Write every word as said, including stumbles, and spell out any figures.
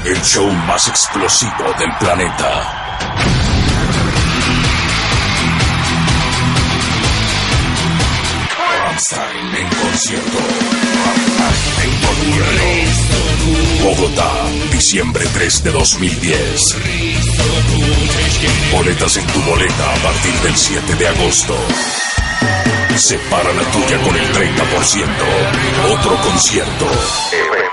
el show más explosivo del planeta. Rammstein en concierto. Rammstein en concierto. Bogotá, diciembre tres de dos mil diez. Boletas en tu boleta a partir del siete de agosto. Separa la tuya con el treinta por ciento. Otro concierto.